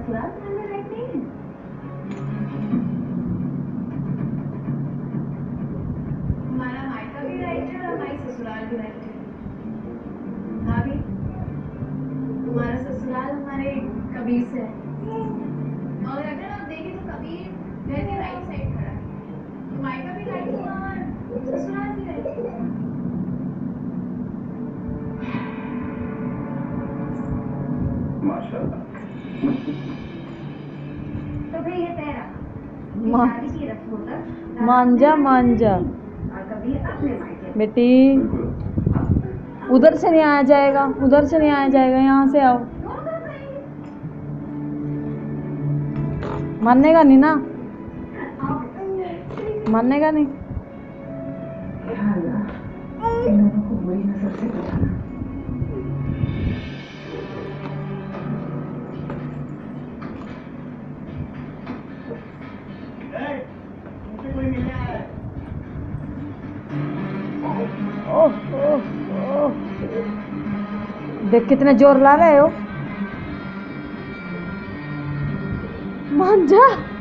ससुराल में रहती है। हमारा मायका भी राइट है और हमारी ससुराल भी राइट है। भाभी, हमारा ससुराल हमारे कबीर से है और अगर आप देखें तो कबीर घर के राइट साइड खड़ा है, तो मायका भी राइट हुआ और ससुराल भी राइट हुआ। माशाल्लाह। तो भाई ये तेरा शादी की रस्मों तक मांझा मांझा और कभी अपने मायके बेटी, उधर से नहीं आया जाएगा, उधर से नहीं आया जाएगा, यहाँ से आओ। मानेगा नहीं ना, मानेगा नहीं। इन लोगों को बुरी नजर से बचाना। कोई मिलने आया है। ओह ओह ओह, देख कितने जोर ला रहे हो। मांझा।